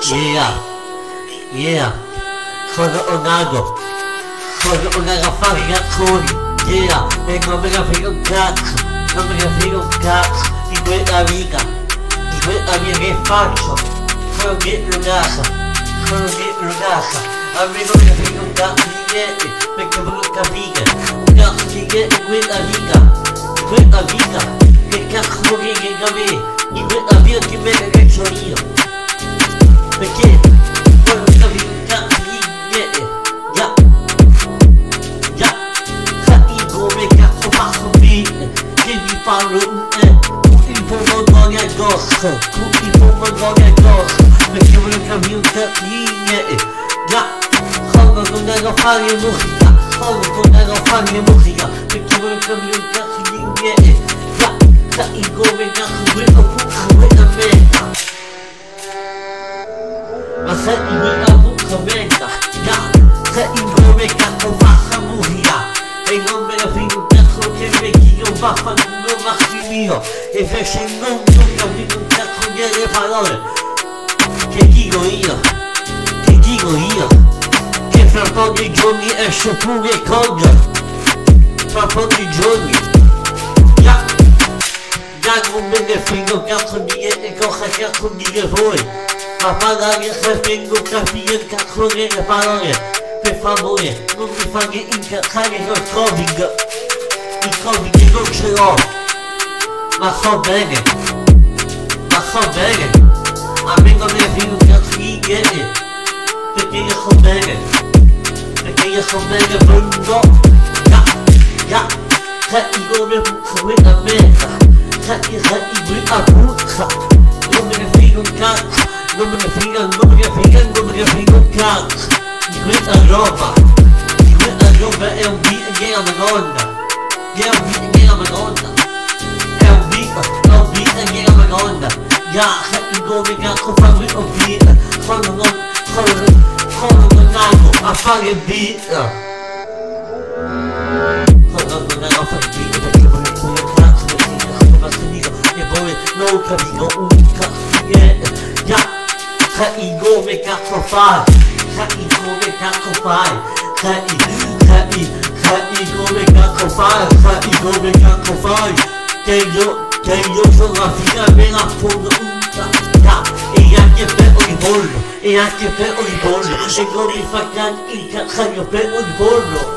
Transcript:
Yeah, sono un ago fare canzoni, e non me ne frega un cazzo, non me ne frega un cazzo di quella vita che faccio, sono dietro casa, a me non me ne frega un cazzo di niente, perché voglio capire, un cazzo di niente quella vita, che cazzo vuoi che da me, di quella vita che me ne faccio io, perché voglio capire un cazzo di niente, come cazzo faccio bene, che vi parlo il pomodoro addosso, perché voglio capire un cazzo di niente, sono tornato a fare musica, perché voglio capire un cazzo di niente, sai come cazzo quello pucca quella merda, ma sai quella pucca merda, sai come cazzo faccio musica, e non me la frego un cazzo che vecchio vaffanculo Massimino, e invece non capito un cazzo delle parole, che dico io, che fra pochi giorni esce pure Coglia, fra pochi giorni, non me ne frego un cazzo di niente cosa cazzo dite voi, ma parlare se vengo capire il cazzo delle parole. Per favore, non mi fate incazzare col Covid, il Covid non ce l'ho, ma so bene, a me non me ne frega un cazzo di niente, perché io so bene, voi no, sai come puzza quella merda, sai quella puzza, non me ne frega un cazzo, non me ne frega un cazzo. Di questa roba è un beat che è una Madonna, è un beat che è una Madonna, sai come cazzo fa questo beat, sono tornato a fare beat, perché voglio un cazzo e poi non capito un cazzo di niente, sai come cazzo fai, sai come cazzo fai, che io sono la figa me la fonduta, e anche pelo di pollo, e come fa il cazzo per il pollo,